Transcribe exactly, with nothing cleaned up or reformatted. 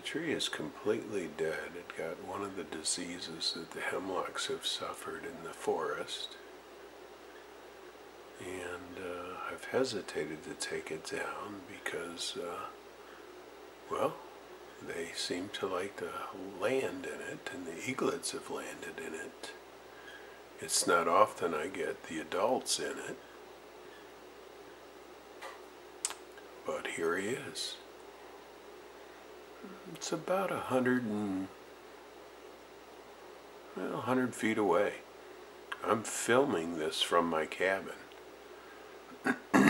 tree is completely dead. It got one of the diseases that the hemlocks have suffered in the forest. And uh, I've hesitated to take it down because, uh, well, they seem to like to land in it, and the eaglets have landed in it. It's not often I get the adults in it, but here he is. It's about a hundred and well, a hundred feet away. I'm filming this from my cabin.